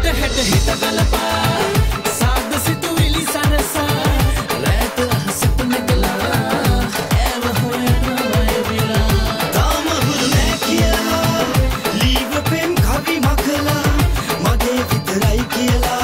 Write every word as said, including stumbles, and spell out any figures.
හැට හිත ගලපා සාද සිතුවිලි සරසා රැට අහසට නැගලා ඇව හොයනවා එවිලා තාම හුරු නෑ කියලා ලීව පෙම් කවි මකලා මගේ විතරයි කියලා